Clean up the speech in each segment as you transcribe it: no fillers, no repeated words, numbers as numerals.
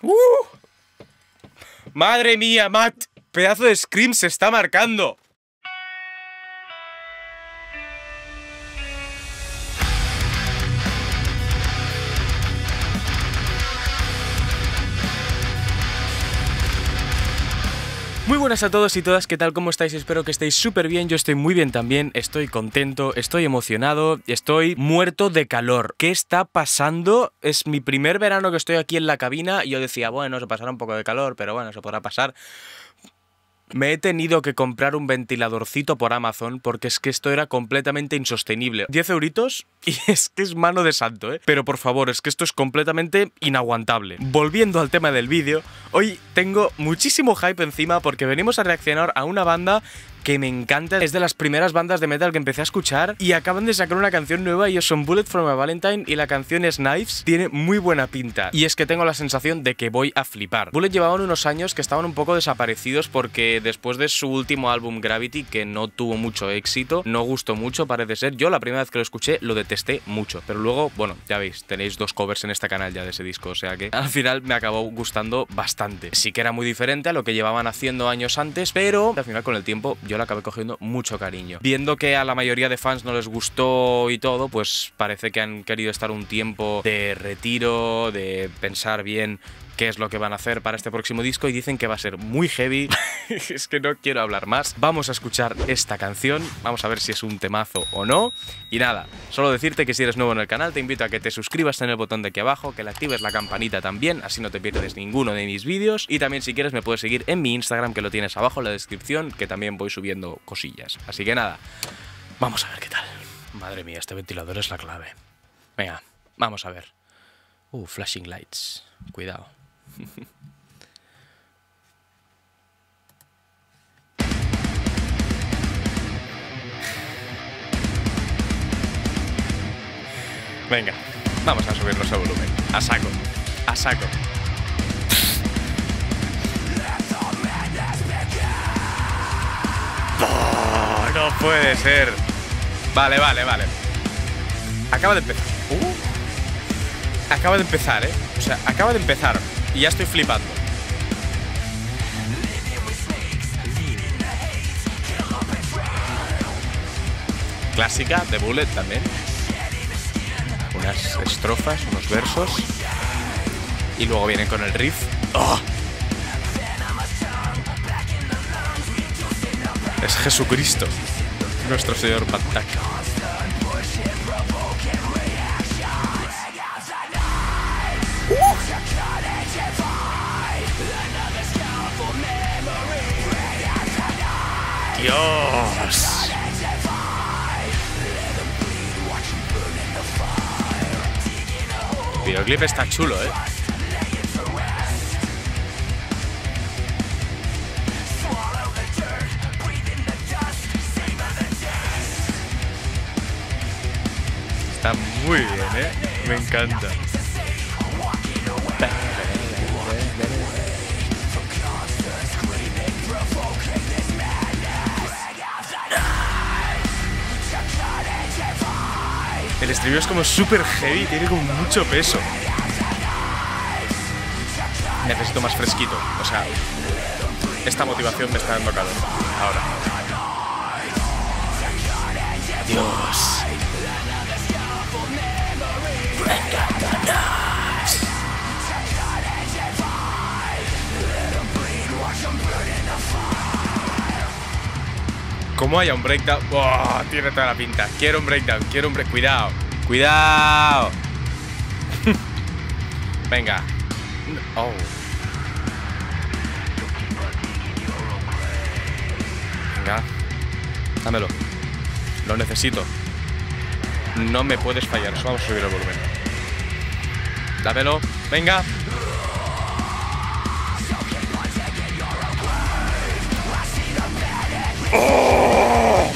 ¡Madre mía, Matt! Pedazo de scream se está marcando. Muy buenas a todos y todas, ¿qué tal? ¿Cómo estáis? Espero que estéis súper bien, yo estoy muy bien también, estoy contento, estoy emocionado, estoy muerto de calor. ¿Qué está pasando? Es mi primer verano que estoy aquí en la cabina y yo decía, bueno, se pasará un poco de calor, pero bueno, se podrá pasar. Me he tenido que comprar un ventiladorcito por Amazon porque es que esto era completamente insostenible. 10 euritos y es que es mano de santo, ¿eh? Pero por favor, es que esto es completamente inaguantable. Volviendo al tema del vídeo, hoy tengo muchísimo hype encima porque venimos a reaccionar a una banda que me encanta, es de las primeras bandas de metal que empecé a escuchar y acaban de sacar una canción nueva. Ellos son Bullet for My Valentine y la canción es Knives. Tiene muy buena pinta y es que tengo la sensación de que voy a flipar. Bullet llevaban unos años que estaban un poco desaparecidos porque después de su último álbum Gravity, que no tuvo mucho éxito, no gustó mucho parece ser. Yo la primera vez que lo escuché lo detesté mucho, pero luego, bueno, ya veis, tenéis 2 covers en este canal ya de ese disco, o sea que al final me acabó gustando bastante. Sí que era muy diferente a lo que llevaban haciendo años antes, pero al final con el tiempo yo le acabé cogiendo mucho cariño. Viendo que a la mayoría de fans no les gustó y todo, pues parece que han querido estar un tiempo de retiro, de pensar bien qué es lo que van a hacer para este próximo disco y dicen que va a ser muy heavy. Es que no quiero hablar más. Vamos a escuchar esta canción, vamos a ver si es un temazo o no. Y nada, solo decirte que si eres nuevo en el canal te invito a que te suscribas en el botón de aquí abajo, que le actives la campanita también, así no te pierdes ninguno de mis vídeos. Y también si quieres me puedes seguir en mi Instagram, que lo tienes abajo en la descripción, que también voy subiendo cosillas. Así que nada, vamos a ver qué tal. Madre mía, este ventilador es la clave. Venga, vamos a ver. Flashing lights, cuidado. Venga, vamos a subirnos el volumen. A saco, a saco. Oh, no puede ser. Vale. Acaba de empezar. Acaba de empezar, ¿eh? O sea, acaba de empezar y ya estoy flipando. Clásica de Bullet también. Unas estrofas, unos versos. Y luego vienen con el riff. ¡Oh! Es Jesucristo, nuestro señor Pantaka. Dios. El videoclip está chulo, ¿eh? Está muy bien, ¿eh? Me encanta. El estribillo es como súper heavy, tiene como mucho peso. Necesito más fresquito, o sea, esta motivación me está dando calor. Ahora. Dios. ¿Cómo haya un breakdown? ¡Oh! Tiene toda la pinta. Quiero un breakdown, quiero un breakdown. Cuidado, cuidado. Venga. Oh. Venga. Dámelo. Lo necesito. No me puedes fallar. Vamos a subir el volumen. Dámelo. Venga. ¡Oh!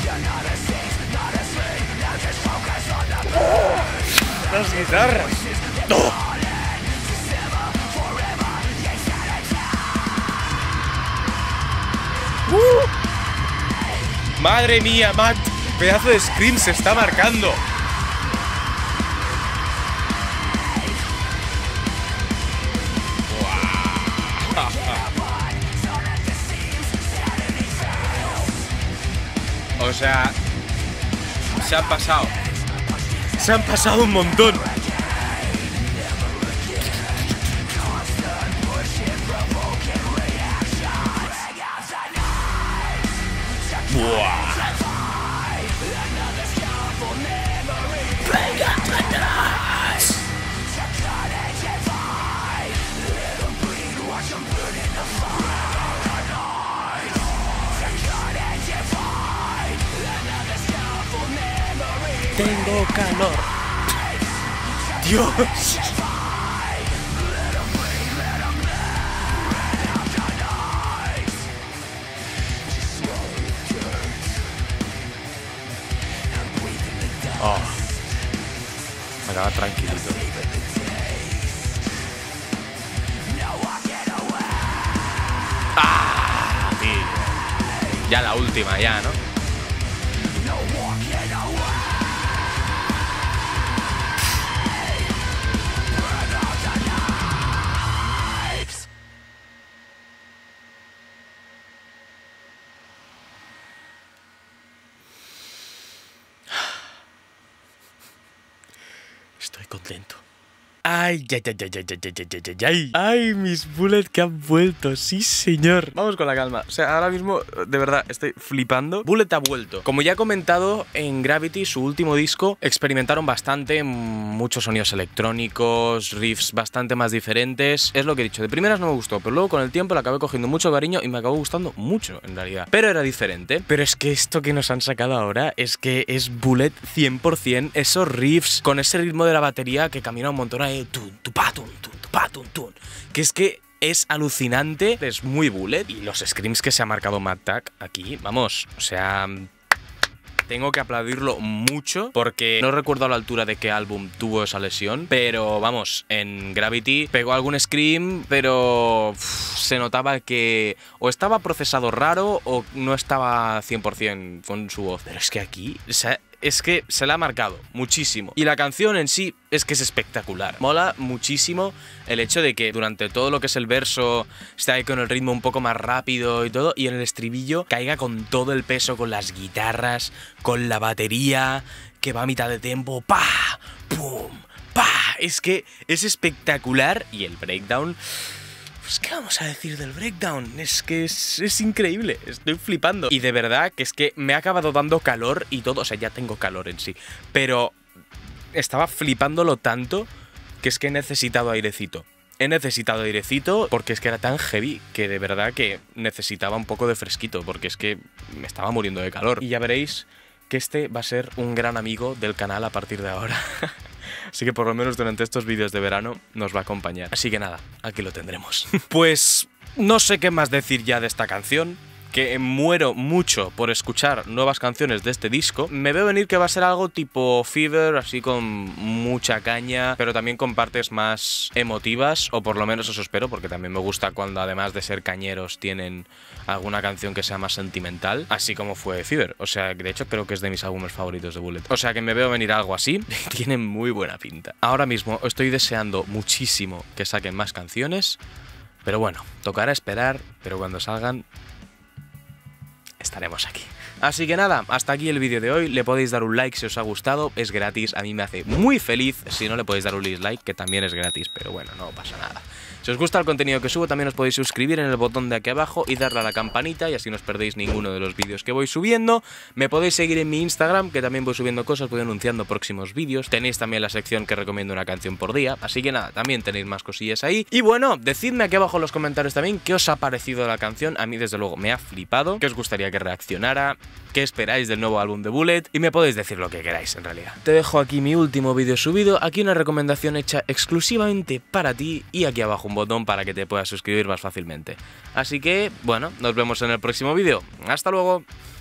Las guitarras. ¡Oh! ¡Madre mía, Matt! Pedazo de scream se está marcando. ¡Wow! O sea, se han pasado. Se han pasado un montón. Buah. Tengo calor. Dios. Oh. Me acaba tranquilito. ¡Ah! Tío. Ya la última, ya, ¿no? Estoy contento. Ay, ay, ay, ay, ay, ay, ay, ay, ay, ay, mis Bullet que han vuelto, sí señor. Vamos con la calma, o sea, ahora mismo, de verdad, estoy flipando. Bullet ha vuelto. Como ya he comentado, en Gravity, su último disco, experimentaron bastante, muchos sonidos electrónicos, riffs bastante más diferentes. Es lo que he dicho, de primeras no me gustó, pero luego con el tiempo le acabé cogiendo mucho cariño y me acabó gustando mucho, en realidad. Pero era diferente. Pero es que esto que nos han sacado ahora es que es Bullet 100%, esos riffs con ese ritmo de la batería que camina un montón ahí. Que es que es alucinante, es muy Bullet. Y los screams que se ha marcado Matt Tuck aquí, vamos, o sea, tengo que aplaudirlo mucho porque no recuerdo a la altura de qué álbum tuvo esa lesión, pero vamos, en Gravity pegó algún scream, pero se notaba que o estaba procesado raro o no estaba 100% con su voz. Pero es que aquí, o sea, es que se la ha marcado muchísimo. Y la canción en sí es que es espectacular. Mola muchísimo el hecho de que durante todo lo que es el verso esté ahí con el ritmo un poco más rápido y todo, y en el estribillo caiga con todo el peso, con las guitarras, con la batería, que va a mitad de tempo, ¡pa! ¡Pum! ¡Pa! Es que es espectacular. Y el breakdown... Pues, ¿qué vamos a decir del breakdown? Es que es increíble, estoy flipando. Y de verdad que es que me ha acabado dando calor y todo, o sea, ya tengo calor en sí, pero estaba flipándolo tanto que es que he necesitado airecito. He necesitado airecito porque es que era tan heavy que de verdad que necesitaba un poco de fresquito, porque es que me estaba muriendo de calor. Y ya veréis que este va a ser un gran amigo del canal a partir de ahora. Así que por lo menos durante estos vídeos de verano nos va a acompañar. Así que nada, aquí lo tendremos. Pues no sé qué más decir ya de esta canción, que muero mucho por escuchar nuevas canciones de este disco. Me veo venir que va a ser algo tipo Fever, así con mucha caña, pero también con partes más emotivas, o por lo menos eso espero, porque también me gusta cuando además de ser cañeros tienen alguna canción que sea más sentimental, así como fue Fever. O sea, de hecho creo que es de mis álbumes favoritos de Bullet. O sea que me veo venir algo así. Tiene muy buena pinta. Ahora mismo estoy deseando muchísimo que saquen más canciones, pero bueno, tocará esperar, pero cuando salgan estaremos aquí. Así que nada, hasta aquí el vídeo de hoy. Le podéis dar un like si os ha gustado, es gratis, a mí me hace muy feliz. Si no, le podéis dar un dislike, que también es gratis, pero bueno, no pasa nada. Si os gusta el contenido que subo, también os podéis suscribir en el botón de aquí abajo y darle a la campanita, y así no os perdéis ninguno de los vídeos que voy subiendo. Me podéis seguir en mi Instagram, que también voy subiendo cosas, voy anunciando próximos vídeos. Tenéis también la sección que recomiendo una canción por día, así que nada, también tenéis más cosillas ahí. Y bueno, decidme aquí abajo en los comentarios también qué os ha parecido la canción. A mí desde luego me ha flipado, qué os gustaría que reaccionara, qué esperáis del nuevo álbum de Bullet, y me podéis decir lo que queráis en realidad. Te dejo aquí mi último vídeo subido, aquí una recomendación hecha exclusivamente para ti, y aquí abajo un botón para que te puedas suscribir más fácilmente. Así que, bueno, nos vemos en el próximo vídeo. ¡Hasta luego!